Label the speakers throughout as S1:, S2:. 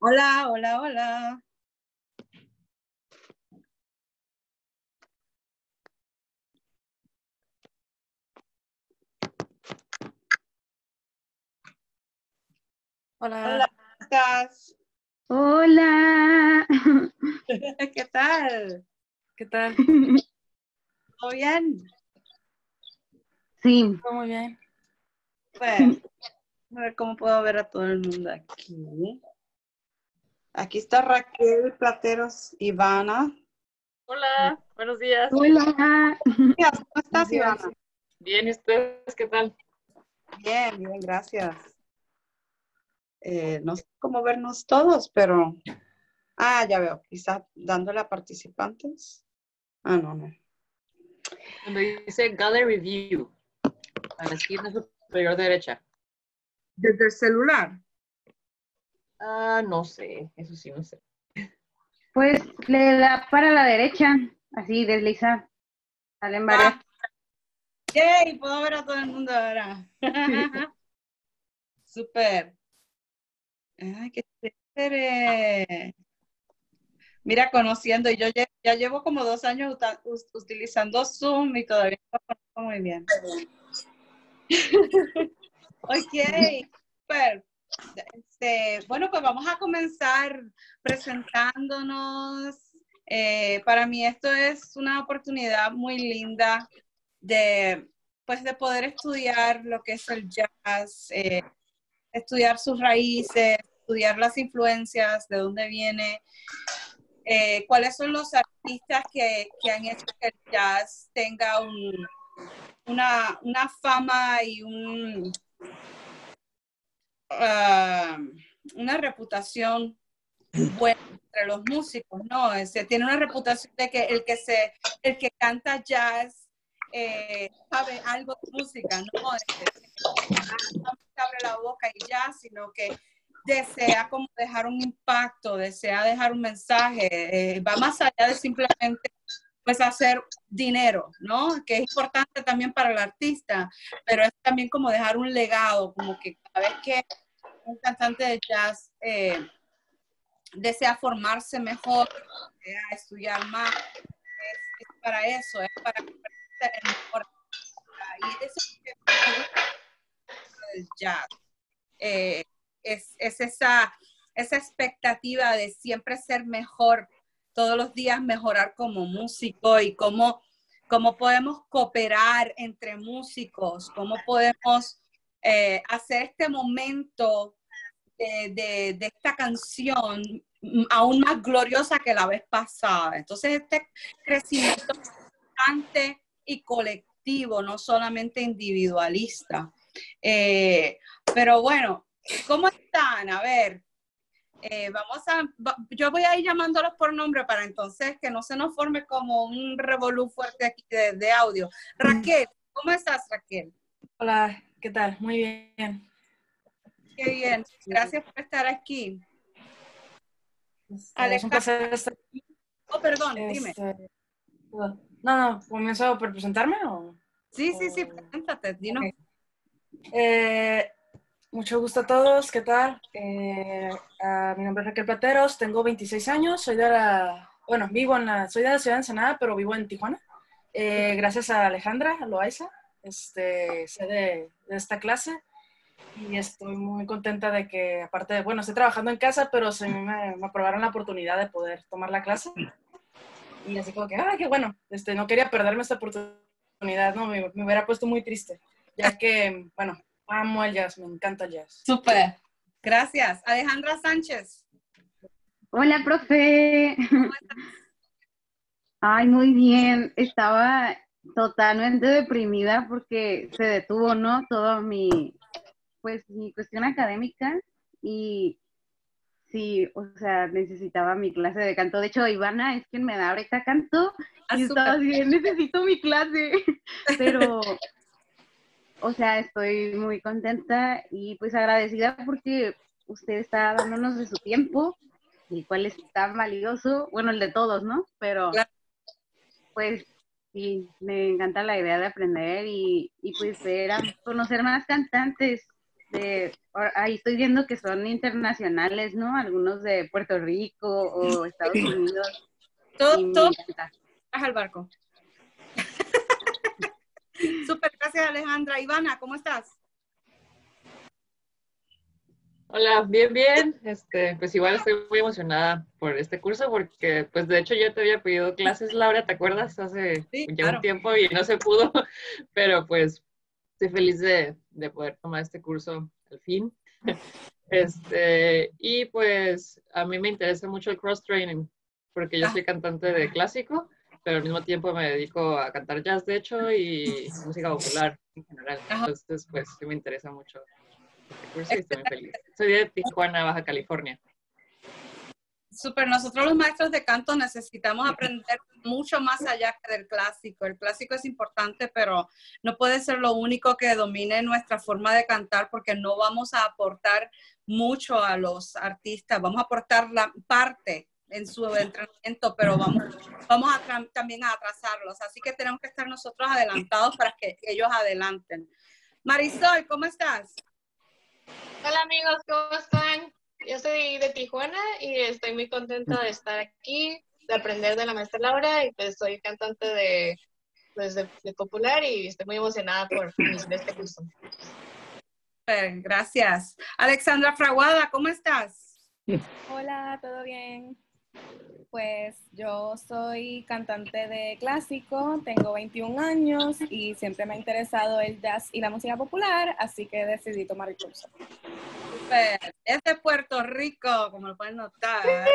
S1: Hola, hola, hola. Hola,
S2: Hola,
S1: ¿cómo estás?
S3: Hola.
S1: ¿Qué tal?
S2: ¿qué tal?
S1: ¿Todo bien?
S3: Sí,
S2: Todo muy bien.
S1: Pues, a ver cómo puedo ver a todo el mundo aquí. Aquí está Raquel Plateros, Ivana.
S2: Hola, buenos días.
S3: hola.
S1: Gracias, ¿cómo
S2: Buenos
S1: estás,
S2: días.
S1: Ivana?
S2: Bien, ¿y ustedes qué tal?
S1: Bien, bien, gracias. No sé cómo vernos todos, pero... Ah, ya veo, quizá dándole a participantes. Ah, no.
S2: Donde dice Gallery View, a la esquina superior derecha.
S1: Desde el celular.
S2: Ah, no sé, eso sí, no sé.
S3: Pues le da para la derecha, así desliza. Salen varias.
S1: Ah, yay, puedo ver a todo el mundo ahora. Súper. Ay, qué chévere. Mira, conociendo, y yo ya llevo como 2 años utilizando Zoom y todavía no lo conozco muy bien. Ok, super. Bueno, pues vamos a comenzar presentándonos. Para mí esto es una oportunidad muy linda de, pues, de poder estudiar lo que es el jazz, estudiar sus raíces, estudiar las influencias, de dónde viene. ¿Cuáles son los artistas que han hecho que el jazz tenga una fama y una reputación buena entre los músicos, ¿no? Se tiene una reputación de que el que canta jazz sabe algo de música, ¿no? No abre la boca y ya, sino que desea como dejar un impacto, desea dejar un mensaje, va más allá de simplemente pues hacer dinero, ¿no? Que es importante también para el artista, pero es también como dejar un legado, como que cada vez que un cantante de jazz desea formarse mejor, desea estudiar más, es para eso, es para ser el mejor. Y eso es lo que me gusta del jazz. Eh, es esa expectativa de siempre ser mejor, todos los días mejorar como músico y cómo podemos cooperar entre músicos, cómo podemos hacer este momento de esta canción aún más gloriosa que la vez pasada. Entonces, este crecimiento constante y colectivo, no solamente individualista. Pero bueno, ¿cómo están? A ver, yo voy a ir llamándolos por nombre para entonces que no se nos forme como un revolú fuerte aquí de audio. Raquel, ¿cómo estás, Raquel?
S2: Hola, ¿qué tal? Muy bien.
S1: Qué bien, gracias por estar aquí.
S2: Es un placer
S1: Alejandra,
S2: estar aquí.
S1: oh, perdón, dime.
S2: ¿Comienzo por presentarme o...?
S1: Sí, preséntate, dinos.
S2: Okay. Mucho gusto a todos, ¿qué tal? Mi nombre es Raquel Plateros, tengo 26 años, soy de la ciudad de Ensenada, pero vivo en Tijuana. Gracias a Alejandra Loaiza, sé de esta clase y estoy muy contenta de que, aparte de, estoy trabajando en casa, pero me aprobaron la oportunidad de poder tomar la clase. Y así como que, qué bueno, no quería perderme esta oportunidad, ¿no? Me hubiera puesto muy triste, ya que, amo el jazz, me encanta el jazz.
S1: Súper, gracias. Alejandra Sánchez.
S3: Hola, profe. Ay, muy bien. Estaba totalmente deprimida porque se detuvo, ¿no? Todo mi cuestión académica y sí, o sea, necesitaba mi clase de canto. De hecho, Ivana es quien me da ahorita canto y estaba
S1: Súper.
S3: así, necesito mi clase. Pero, o sea, estoy muy contenta y pues agradecida porque usted está dándonos de su tiempo, el cual es tan valioso, bueno, el de todos, ¿no? Pero
S1: Claro.
S3: pues sí, me encanta la idea de aprender y pues ver a conocer más cantantes. ahí estoy viendo que son internacionales, ¿no? Algunos de Puerto Rico o Estados Unidos.
S1: Todo,
S3: Y me
S1: todo
S3: encanta.
S1: al barco. Súper, gracias Alejandra. Ivana, ¿cómo estás?
S4: Hola, bien, bien. Pues igual estoy muy emocionada por este curso porque, pues de hecho yo te había pedido clases, Laura, ¿te acuerdas? Hace
S1: Sí,
S4: ya
S1: claro.
S4: un tiempo y no se pudo, pero pues estoy feliz de poder tomar este curso al fin. Y pues a mí me interesa mucho el cross-training porque yo soy cantante de clásico, pero al mismo tiempo me dedico a cantar jazz, de hecho, y música popular en general.
S1: Ajá.
S4: Entonces, pues sí me interesa mucho este curso y estoy muy feliz. Soy de Tijuana, Baja California.
S1: Súper, nosotros los maestros de canto necesitamos aprender mucho más allá que del clásico. El clásico es importante, pero no puede ser lo único que domine nuestra forma de cantar porque no vamos a aportar mucho a los artistas. Vamos a aportar la parte en su entrenamiento, pero vamos también a atrasarlos. Así que tenemos que estar nosotros adelantados para que ellos adelanten. Marisol, ¿cómo estás?
S5: Hola amigos, ¿cómo están? Yo soy de Tijuana y estoy muy contenta de estar aquí, de aprender de la maestra Laura y pues soy cantante de popular y estoy muy emocionada por iniciar este curso.
S1: Gracias. Alexandra Fraguada, ¿cómo estás?
S6: Hola, ¿todo bien? Pues yo soy cantante de clásico, tengo 21 años y siempre me ha interesado el jazz y la música popular, así que decidí tomar el curso.
S1: Super. Es de Puerto Rico, como lo pueden notar.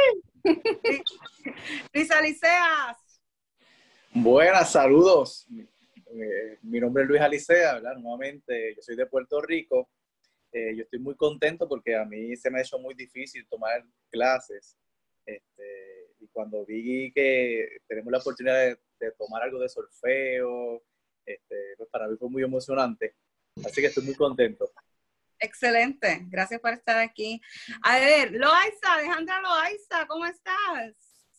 S1: Luis Aliceas.
S7: Buenas, saludos. Mi nombre es Luis Alicea, ¿verdad? Nuevamente, yo soy de Puerto Rico. Yo estoy muy contento porque a mí se me ha hecho muy difícil tomar clases. Y cuando vi que tenemos la oportunidad de tomar algo de solfeo, pues para mí fue muy emocionante. Así que estoy muy contento.
S1: Excelente, gracias por estar aquí. A ver, Loaiza, Alejandra Loaiza, ¿cómo estás?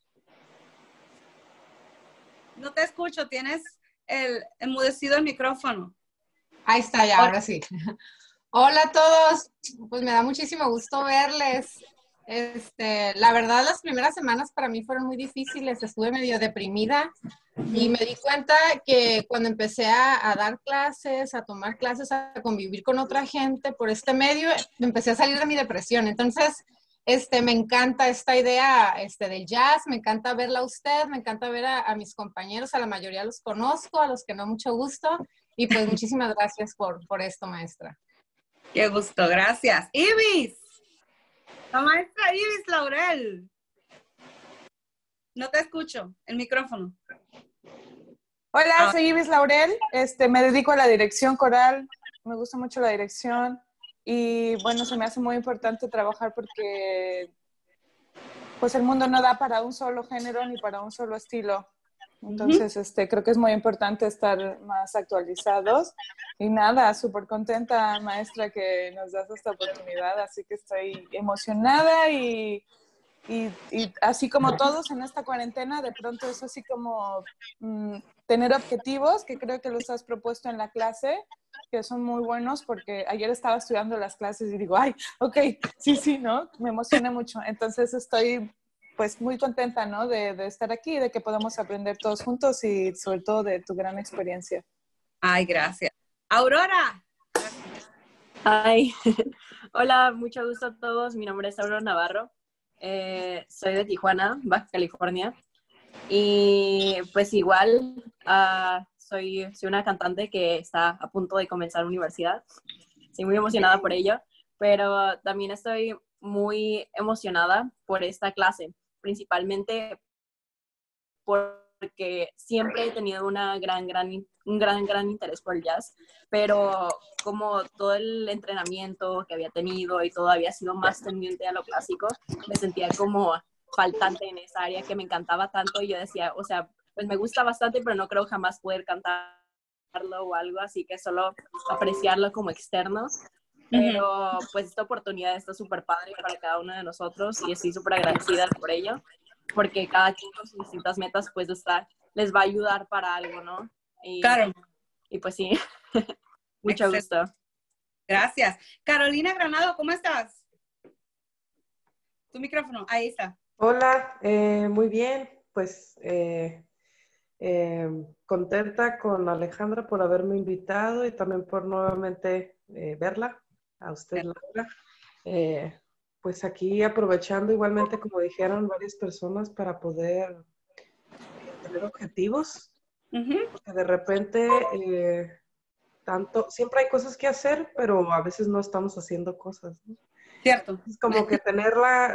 S1: No te escucho, tienes enmudecido el micrófono.
S8: Ahí está, ya, ahora sí. Hola a todos, pues me da muchísimo gusto verles. La verdad, las primeras semanas para mí fueron muy difíciles, estuve medio deprimida y me di cuenta que cuando empecé a dar clases, a tomar clases, a convivir con otra gente por este medio, empecé a salir de mi depresión. Entonces, me encanta esta idea del jazz, me encanta verla a usted, me encanta ver a mis compañeros, a la mayoría los conozco, a los que no mucho gusto, y pues muchísimas gracias por esto, maestra.
S1: Qué gusto, gracias. Ibis, la maestra Ibis Laurel. No te escucho, el micrófono.
S9: Hola, soy Ibis Laurel, me dedico a la dirección coral, me gusta mucho la dirección y bueno, se me hace muy importante trabajar porque pues el mundo no da para un solo género ni para un solo estilo. Entonces, creo que es muy importante estar más actualizados. Y nada, súper contenta, maestra, que nos das esta oportunidad. Así que estoy emocionada y así como todos en esta cuarentena, de pronto es así como tener objetivos, que creo que los has propuesto en la clase, que son muy buenos, porque ayer estaba estudiando las clases y digo, ay, ok, sí, ¿no? Me emociona mucho. Entonces estoy pues muy contenta, ¿no? De estar aquí, de que podamos aprender todos juntos y sobre todo de tu gran experiencia.
S1: Ay, gracias. Aurora.
S10: Ay, hola, mucho gusto a todos. Mi nombre es Aurora Navarro. Soy de Tijuana, Baja California. Y pues igual soy una cantante que está a punto de comenzar universidad. Estoy muy emocionada por ello, pero también estoy muy emocionada por esta clase, principalmente porque siempre he tenido un gran interés por el jazz, pero como todo el entrenamiento que había tenido y todo había sido más tendiente a lo clásico, me sentía como faltante en esa área que me encantaba tanto y yo decía, o sea, pues me gusta bastante, pero no creo jamás poder cantarlo o algo, así que solo apreciarlo como externo. Pero pues esta oportunidad está súper padre para cada uno de nosotros y estoy súper agradecida por ello, porque cada quien con sus distintas metas pues les va a ayudar para algo, ¿no? Claro. Y pues sí, mucho gusto.
S1: Gracias. Carolina Granado, ¿cómo estás? Tu micrófono, ahí está.
S11: Hola, muy bien, pues contenta con Alejandra por haberme invitado y también por nuevamente verla, a usted, Laura. Pues aquí aprovechando igualmente, como dijeron varias personas, para poder tener objetivos, porque de repente siempre hay cosas que hacer, pero a veces no estamos haciendo cosas, ¿no?
S1: Cierto.
S11: Es como que tener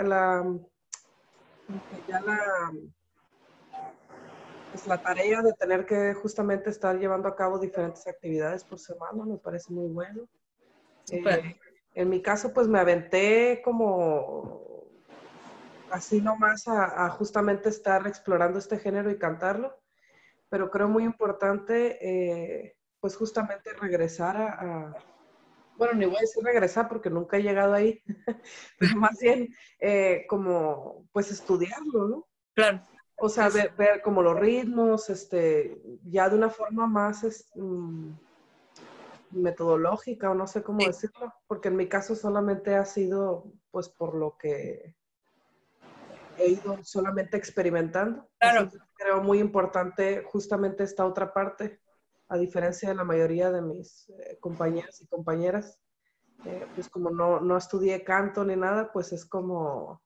S11: pues la tarea de tener que justamente estar llevando a cabo diferentes actividades por semana me parece muy bueno. En mi caso, pues me aventé como así nomás a justamente estar explorando este género y cantarlo, pero creo muy importante pues justamente regresar bueno, ni voy a decir regresar porque nunca he llegado ahí, pero más bien como pues estudiarlo, ¿no?
S1: Claro.
S11: O sea, ver como los ritmos, ya de una forma más metodológica, o no sé cómo decirlo, porque en mi caso solamente ha sido pues por lo que he ido solamente experimentando.
S1: Claro.
S11: Así que creo muy importante justamente esta otra parte, a diferencia de la mayoría de mis compañeras y compañeras, pues como no estudié canto ni nada, pues es como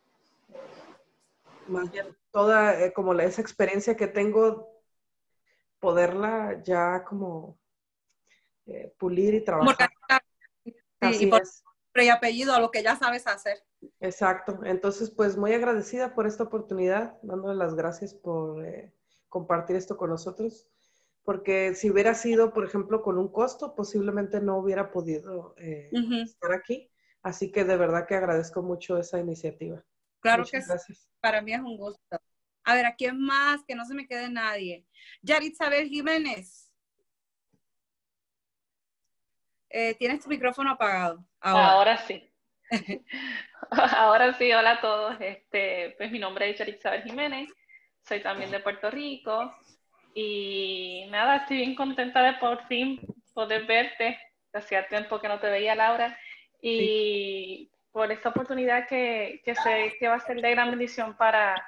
S11: más bien toda como esa experiencia que tengo, poderla ya como pulir y trabajar. Así
S1: y por
S11: es.
S1: nombre y apellido a lo que ya sabes hacer.
S11: Exacto. Entonces, pues muy agradecida por esta oportunidad, dándole las gracias por compartir esto con nosotros, porque si hubiera sido, por ejemplo, con un costo, posiblemente no hubiera podido estar aquí. Así que de verdad que agradezco mucho esa iniciativa.
S1: Claro
S11: Muchas
S1: que
S11: gracias.
S1: sí. Para mí es un gusto. A ver, ¿a quién más? Que no se me quede nadie. Yarisabel Jiménez. Tienes tu micrófono apagado.
S12: Ahora sí. Ahora sí, hola a todos. Pues mi nombre es Yarisabel Jiménez, soy también de Puerto Rico y nada, estoy bien contenta de por fin poder verte. Hacía tiempo que no te veía, Laura, y por esta oportunidad que sé que va a ser de gran bendición para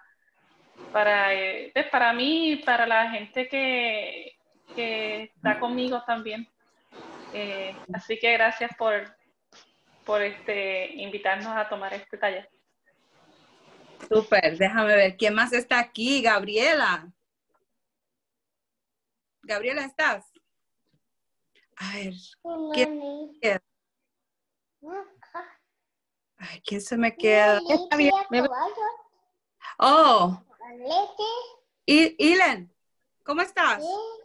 S12: mí y para la gente que está conmigo también. Así que gracias por invitarnos a tomar este taller.
S1: Súper, déjame ver. ¿Quién más está aquí? Gabriela. Gabriela, ¿estás? A ver. ¿Quién se me queda? Oh. Ilen, ¿cómo estás?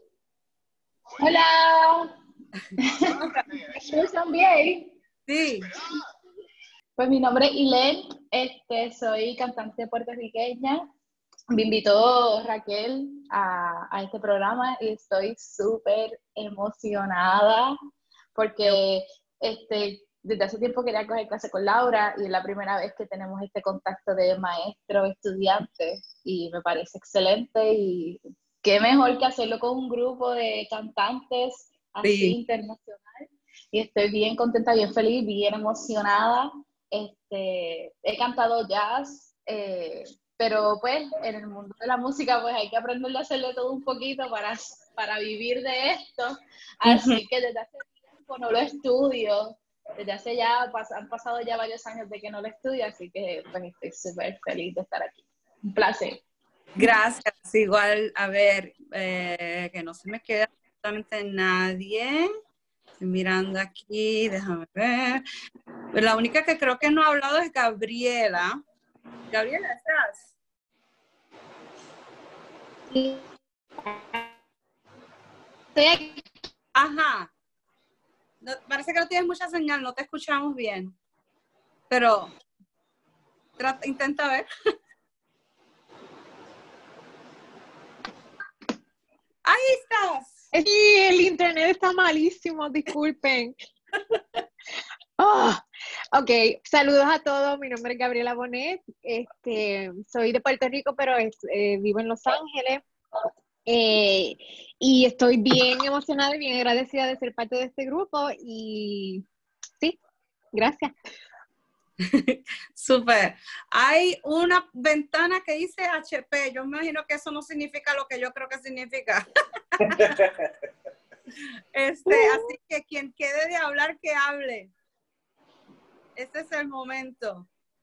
S13: Hola. ¿Me escuchan bien?
S1: Sí.
S13: Pues mi nombre es Ilen, soy cantante puertorriqueña. Me invitó Raquel a este programa y estoy súper emocionada porque desde hace tiempo quería coger clase con Laura y es la primera vez que tenemos este contacto de maestro-estudiante y me parece excelente y qué mejor que hacerlo con un grupo de cantantes así internacional. Y estoy bien contenta, bien feliz, bien emocionada. He cantado jazz, pero pues en el mundo de la música pues hay que aprender a hacerle todo un poquito para vivir de esto. Así que desde hace tiempo no lo estudio. Desde hace han pasado ya varios años de que no lo estudio, así que pues estoy súper feliz de estar aquí. Un placer.
S1: Gracias. Igual, a ver, que no se me queda absolutamente nadie. Estoy mirando aquí, déjame ver. La única que creo que no ha hablado es Gabriela. Gabriela, ¿estás?
S13: Sí. Estoy aquí.
S1: Ajá. No, parece que no tienes mucha señal, no te escuchamos bien. Pero intenta ver. Ahí estás.
S8: Sí, el internet está malísimo, disculpen. Ok, saludos a todos, mi nombre es Gabriela Bonet, soy de Puerto Rico, pero vivo en Los Ángeles. Y estoy bien emocionada y bien agradecida de ser parte de este grupo y
S3: Gracias.
S1: Súper. Hay una ventana que dice HP. Yo me imagino que eso no significa lo que yo creo que significa. Así que quien quede de hablar, que hable. Este es el momento.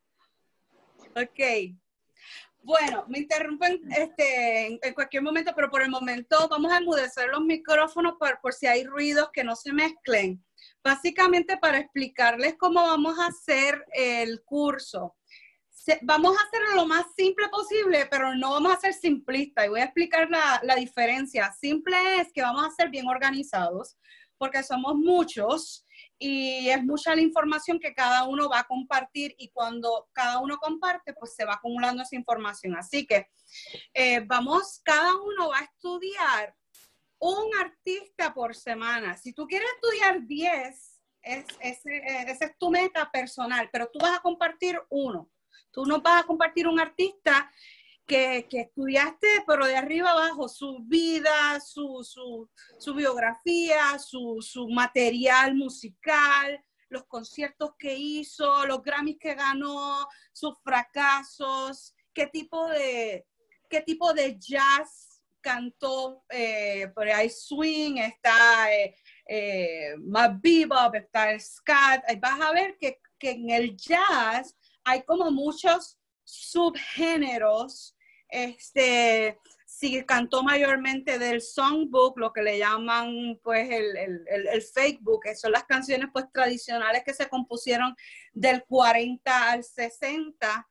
S1: Ok. Bueno, me interrumpen en cualquier momento, pero por el momento vamos a enmudecer los micrófonos por si hay ruidos que no se mezclen. Básicamente para explicarles cómo vamos a hacer el curso. Vamos a hacerlo lo más simple posible, pero no vamos a ser simplistas. Y voy a explicar la diferencia. Simple es que vamos a ser bien organizados, porque somos muchos y es mucha la información que cada uno va a compartir, y cuando cada uno comparte, pues se va acumulando esa información. Así que cada uno va a estudiar un artista por semana. Si tú quieres estudiar 10, esa es tu meta personal, pero tú vas a compartir uno. Tú no vas a compartir un artista que estudiaste, pero de arriba abajo, su vida, su biografía, su material musical, los conciertos que hizo, los Grammys que ganó, sus fracasos, qué tipo de jazz cantó. Por ahí swing, está más bebop, está el scat. Vas a ver que en el jazz hay como muchos subgéneros. Si cantó mayormente del songbook, lo que le llaman pues el fake book, que son las canciones pues tradicionales que se compusieron del 40 al 60,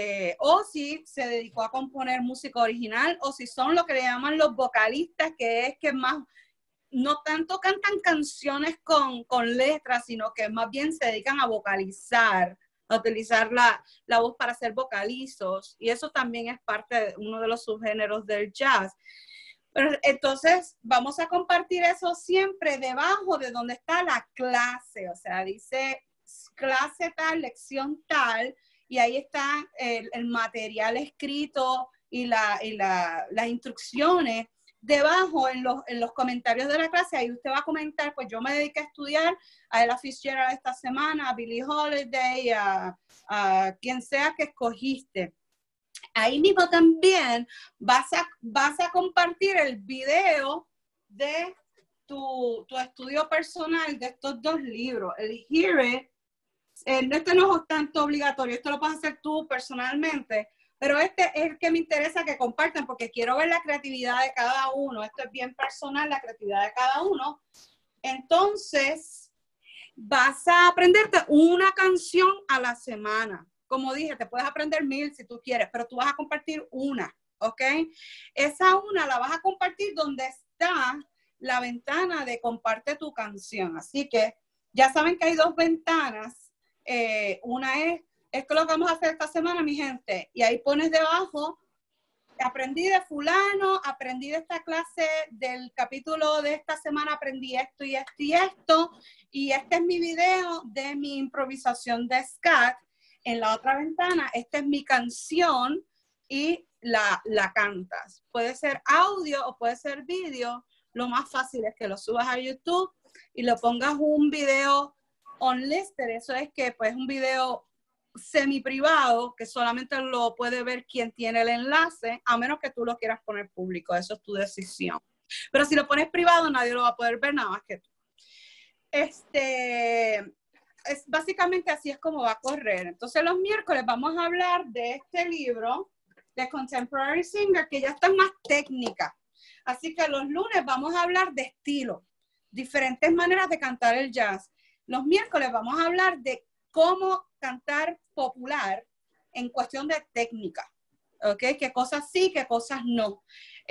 S1: o si se dedicó a componer música original, o si son lo que le llaman los vocalistas, que es que más no tanto cantan canciones con letras, sino que más bien se dedican a vocalizar, a utilizar la voz para hacer vocalizos, y eso también es parte de uno de los subgéneros del jazz. Pero entonces vamos a compartir eso siempre debajo de donde está la clase, o sea, dice clase tal, lección tal, y ahí está el material escrito y las instrucciones. Debajo, en los comentarios de la clase, ahí usted va a comentar, pues yo me dediqué a estudiar a Ella Fitzgerald esta semana, a Billie Holiday, a quien sea que escogiste. Ahí mismo también vas a compartir el video de tu estudio personal de estos dos libros. El Hear It, este no es tanto obligatorio, esto lo puedes hacer tú personalmente, pero este es el que me interesa que compartan, porque quiero ver la creatividad de cada uno. Esto es bien personal, la creatividad de cada uno. Entonces, vas a aprenderte una canción a la semana. Como dije, te puedes aprender 1000 si tú quieres, pero tú vas a compartir una, ¿ok? Esa una la vas a compartir donde está la ventana de comparte tu canción. Así que ya saben que hay dos ventanas. Una es, esto es lo que vamos a hacer esta semana, mi gente. Y ahí pones debajo, aprendí de fulano, aprendí de esta clase del capítulo de esta semana, aprendí esto y esto y esto. Y este es mi video de mi improvisación de scat. En la otra ventana, esta es mi canción y la cantas. Puede ser audio o puede ser vídeo. Lo más fácil es que lo subas a YouTube y lo pongas un video unlisted. Eso es que pues un video semi privado que solamente lo puede ver quien tiene el enlace, a menos que tú lo quieras poner público. Eso es tu decisión. Pero si lo pones privado, nadie lo va a poder ver, nada más que tú. Básicamente así es como va a correr. Entonces los miércoles vamos a hablar de este libro de Contemporary Singer, que ya está más técnica. Así que los lunes vamos a hablar de estilo, diferentes maneras de cantar el jazz. Los miércoles vamos a hablar de cómo cantar popular en cuestión de técnica, ¿ok? Qué cosas sí, qué cosas no.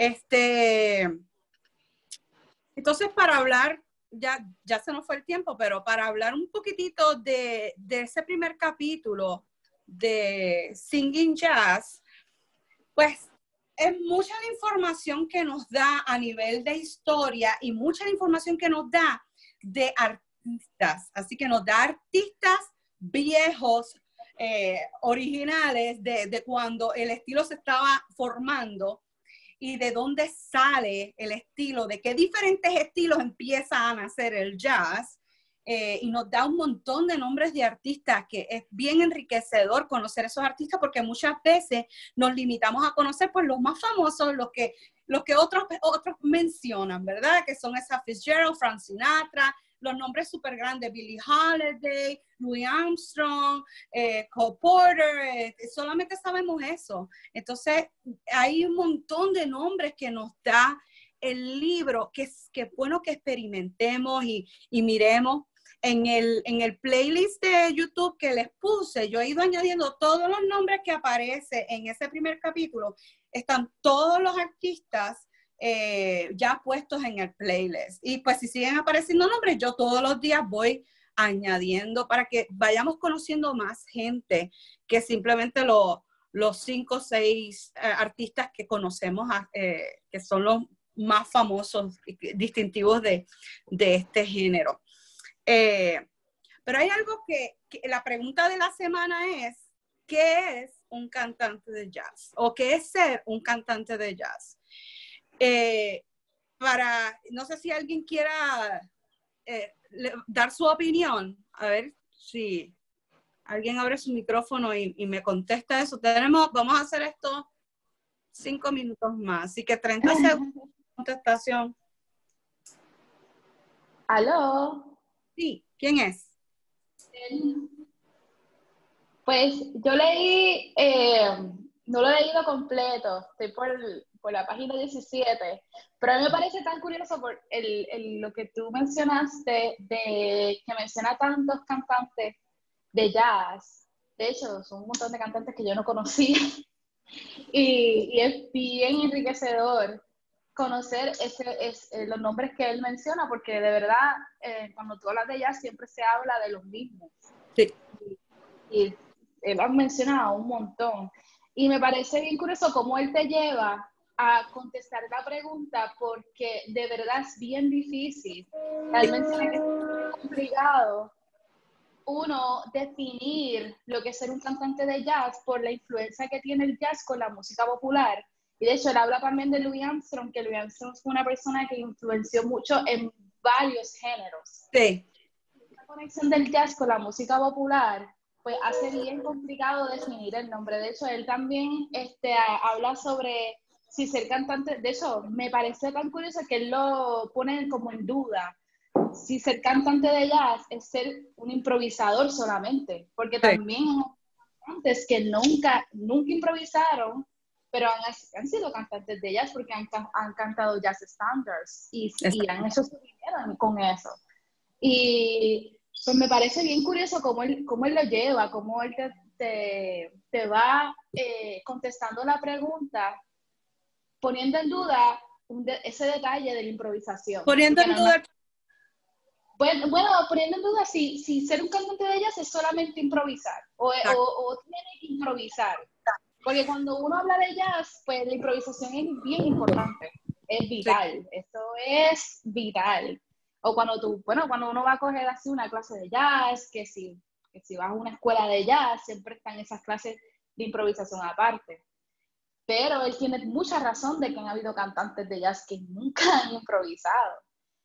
S1: Entonces, para hablar, ya se nos fue el tiempo, pero para hablar un poquitito de ese primer capítulo de Singing Jazz, pues es mucha la información que nos da a nivel de historia y mucha la información que nos da de artistas. Así que nos da artistas viejos, originales, de cuando el estilo se estaba formando y de dónde sale el estilo, de qué diferentes estilos empieza a nacer el jazz. y nos da un montón de nombres de artistas, que es bien enriquecedor conocer esos artistas, porque muchas veces nos limitamos a conocer pues los más famosos, los que otros mencionan, ¿verdad? Que son esa Fitzgerald, Frank Sinatra, los nombres súper grandes, Billie Holiday, Louis Armstrong, Cole Porter, solamente sabemos eso. Entonces, hay un montón de nombres que nos da el libro, que es bueno que experimentemos y miremos. En el playlist de YouTube que les puse, yo he ido añadiendo todos los nombres que aparecen en ese primer capítulo. Están todos los artistas ya puestos en el playlist. Y pues si siguen apareciendo nombres, yo todos los días voy añadiendo para que vayamos conociendo más gente que simplemente los 5 o 6 artistas que conocemos, que son los más famosos, distintivos de este género. Pero hay algo que la pregunta de la semana es, ¿qué es un cantante de jazz? ¿O qué es ser un cantante de jazz? No sé si alguien quiera dar su opinión. A ver si alguien abre su micrófono y me contesta eso. Vamos a hacer esto 5 minutos más. Así que 30 segundos de contestación.
S13: ¿Aló?
S1: Sí, ¿quién es?
S13: Pues yo leí, no lo he leído completo, estoy por la página 17, pero a mí me parece tan curioso por lo que tú mencionaste, de que menciona tantos cantantes de jazz. De hecho, son un montón de cantantes que yo no conocía, y es bien enriquecedor conocer los nombres que él menciona, porque de verdad, cuando tú hablas de jazz, siempre se habla de los mismos.
S1: Sí.
S13: Y él ha mencionado un montón. Y me parece bien curioso cómo él te lleva a contestar la pregunta, porque de verdad es bien difícil. Él menciona que es muy complicado uno definir lo que es ser un cantante de jazz por la influencia que tiene el jazz con la música popular. Y de hecho, él habla también de Louis Armstrong, que Louis Armstrong fue una persona que influenció mucho en varios géneros.
S1: Sí.
S13: La conexión del jazz con la música popular, pues hace bien complicado definir el nombre. De hecho, él también habla sobre si ser cantante, de hecho, me parece tan curioso que él lo pone como en duda. Si ser cantante de jazz es ser un improvisador solamente, porque también hay cantantes que nunca improvisaron, pero han sido cantantes de jazz porque han cantado jazz standards y han hecho su dinero con eso. Y pues me parece bien curioso cómo él lo lleva, cómo él te va contestando la pregunta, poniendo en duda ese detalle de la improvisación.
S1: Poniendo en duda...
S13: Bueno, poniendo en duda si ser un cantante de jazz es solamente improvisar o tiene que improvisar. Porque cuando uno habla de jazz, pues la improvisación es bien importante, es vital, sí. Esto es vital. O cuando uno va a coger así una clase de jazz, que si vas a una escuela de jazz, siempre están esas clases de improvisación aparte. Pero él tiene mucha razón de que han habido cantantes de jazz que nunca han improvisado.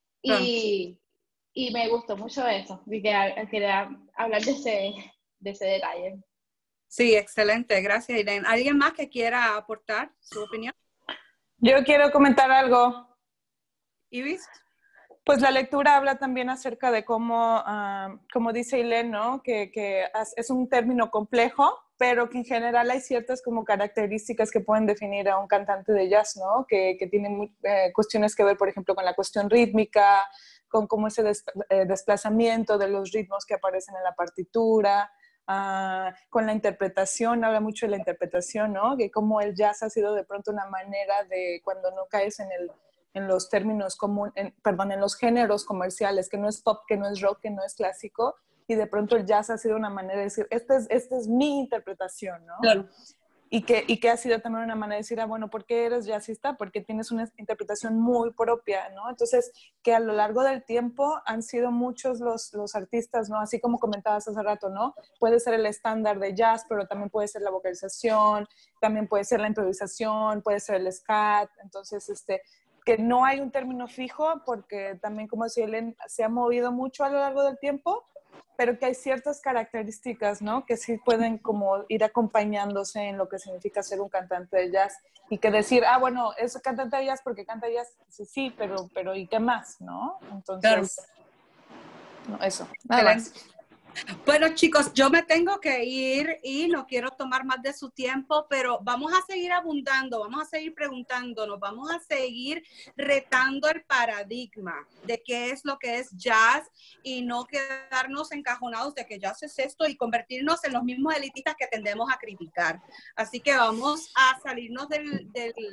S13: Y me gustó mucho eso, y quería hablar de ese detalle.
S1: Sí, excelente, gracias, Irene. ¿Alguien más que quiera aportar su opinión?
S9: Yo quiero comentar algo.
S1: ¿Ibis?
S9: Pues la lectura habla también acerca de cómo, como dice Irene, ¿no? Que es un término complejo, pero que en general hay ciertas como características que pueden definir a un cantante de jazz, ¿no? Que tienen cuestiones que ver, por ejemplo, con la cuestión rítmica, con cómo ese desplazamiento de los ritmos que aparecen en la partitura, con la interpretación, habla mucho de la interpretación, ¿no? Que como el jazz ha sido de pronto una manera de, cuando no caes en los términos en los géneros comerciales, que no es pop, que no es rock, que no es clásico, y de pronto el jazz ha sido una manera de decir, esta es mi interpretación, ¿no?
S1: Claro.
S9: Y que ha sido también una manera de decir, bueno, ¿por qué eres jazzista? Porque tienes una interpretación muy propia, ¿no? Entonces, que a lo largo del tiempo han sido muchos los artistas, ¿no? Así como comentabas hace rato, ¿no? Puede ser el estándar de jazz, pero también puede ser la vocalización, también puede ser la improvisación, puede ser el scat. Entonces, que no hay un término fijo, porque también, como decía Helen, se ha movido mucho a lo largo del tiempo, pero que hay ciertas características, ¿no? Que sí pueden como ir acompañándose en lo que significa ser un cantante de jazz y que decir, ah, bueno, es cantante de jazz porque canta jazz, sí, pero ¿y qué más, no? Entonces, no, eso, nada más.
S1: Bueno, chicos, yo me tengo que ir y no quiero tomar más de su tiempo, pero vamos a seguir abundando, vamos a seguir preguntándonos, vamos a seguir retando el paradigma de qué es lo que es jazz y no quedarnos encajonados de que jazz es esto y convertirnos en los mismos elitistas que tendemos a criticar. Así que vamos a salirnos del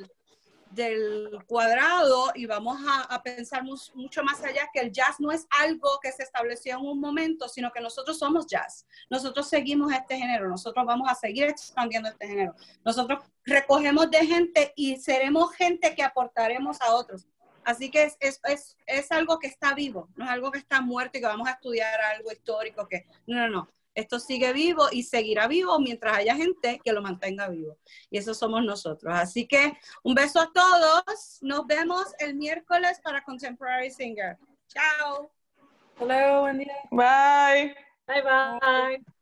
S1: cuadrado y vamos a pensar mucho más allá, que el jazz no es algo que se estableció en un momento, sino que nosotros somos jazz. Nosotros seguimos este género, nosotros vamos a seguir expandiendo este género. Nosotros recogemos de gente y seremos gente que aportaremos a otros. Así que es algo que está vivo, no es algo que está muerto y que vamos a estudiar algo histórico. No. Esto sigue vivo y seguirá vivo mientras haya gente que lo mantenga vivo. Y eso somos nosotros. Así que un beso a todos. Nos vemos el miércoles para Contemporary Singer. Chao.
S2: Hello, buen día.
S9: Bye.
S4: Bye, bye.